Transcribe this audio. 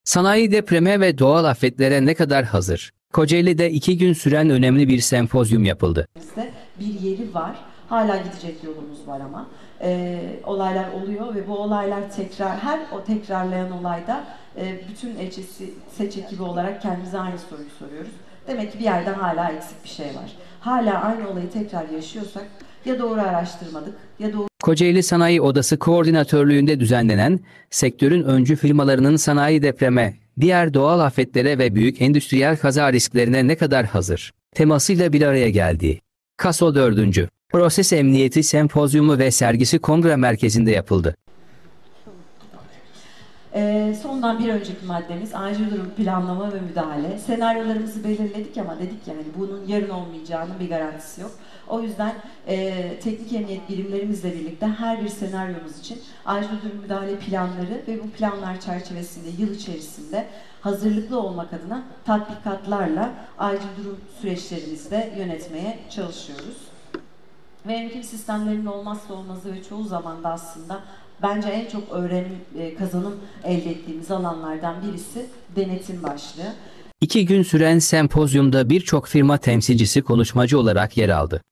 Sanayi depreme ve doğal afetlere ne kadar hazır? Kocaeli'de 2 gün süren önemli bir sempozyum yapıldı. Bizde bir yeri var. Hala gidecek yolumuz var ama. Olaylar oluyor ve bu olaylar her o tekrarlayan olayda bütün seç ekibi olarak kendimize aynı soruyu soruyoruz. Demek ki bir yerde hala eksik bir şey var. Hala aynı olayı tekrar yaşıyorsak ya doğru araştırmadık ya doğru. Kocaeli Sanayi Odası koordinatörlüğünde düzenlenen, sektörün öncü firmalarının sanayi depreme, diğer doğal afetlere ve büyük endüstriyel kaza risklerine ne kadar hazır temasıyla bir araya geldi. KASO 4. Proses Emniyeti Sempozyumu ve sergisi Kongre Merkezi'nde yapıldı. Sondan bir önceki maddemiz acil durum planlama ve müdahale. Senaryolarımızı belirledik ama dedik yani bunun yarın olmayacağının bir garantisi yok. O yüzden teknik emniyet birimlerimizle birlikte her bir senaryomuz için acil durum müdahale planları ve bu planlar çerçevesinde yıl içerisinde hazırlıklı olmak adına tatbikatlarla acil durum süreçlerimizde yönetmeye çalışıyoruz. Ve yönetim sistemlerinin olmazsa olmazı ve çoğu zaman da aslında bence en çok öğrenim, kazanım elde ettiğimiz alanlardan birisi denetim başlığı. 2 gün süren sempozyumda birçok firma temsilcisi konuşmacı olarak yer aldı.